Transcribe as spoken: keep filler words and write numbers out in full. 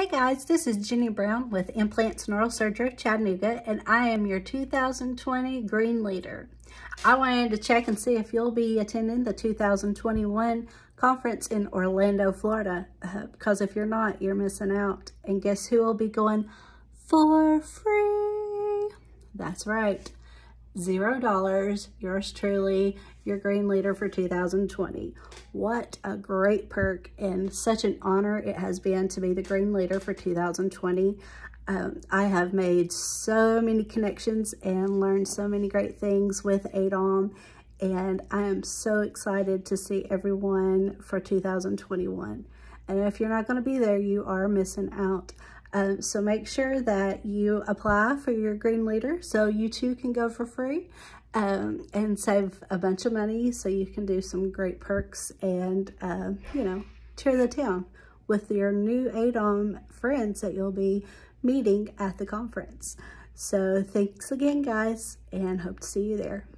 guys, this is Jenny Brown with Implants Neurosurgery of Chattanooga, and I am your two thousand twenty Green Leader. I wanted to check and see if you'll be attending the two thousand twenty-one conference in Orlando, Florida, uh, because if you're not, you're missing out. And guess who will be going for free? That's right. Zero dollars, yours truly, your Green Leader for two thousand twenty. What a great perk and such an honor it has been to be the Green Leader for two thousand twenty. Um, I have made so many connections and learned so many great things with A D O M, and I am so excited to see everyone for two thousand twenty-one. And if you're not going to be there, you are missing out. Um, so make sure that you apply for your Green Leader so you too can go for free um, and save a bunch of money so you can do some great perks and, uh, you know, tour the town with your new A D O M friends that you'll be meeting at the conference. So thanks again, guys, and hope to see you there.